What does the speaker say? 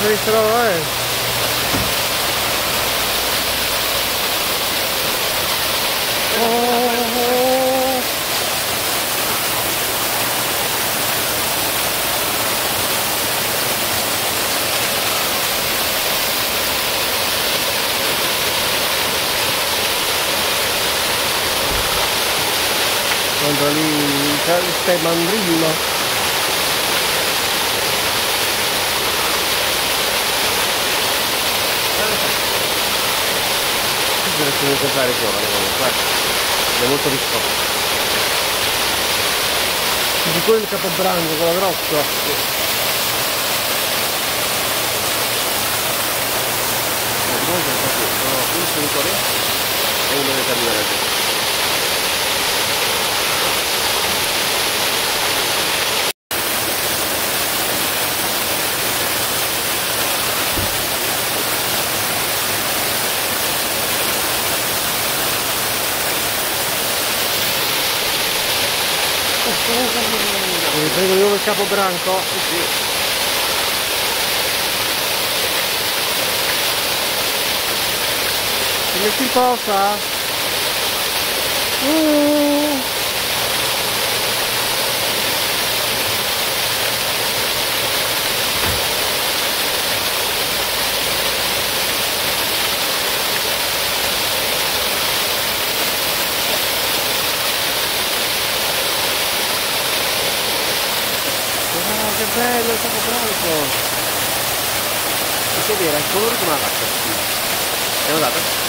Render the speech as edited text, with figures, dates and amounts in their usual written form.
visto loro, Quando lì c'è Mandrillo. Comunque fare giovane comunque, è molto risposto. Di quello il capobranco, quello grosso. Comunque sono un sensore e uno determinante. Mi prendo di nuovo il capobranco? Sì. Ti metti in posa? Che bello il capobranco! Posso vedere il colore come la faccia? L'abbiamo dato?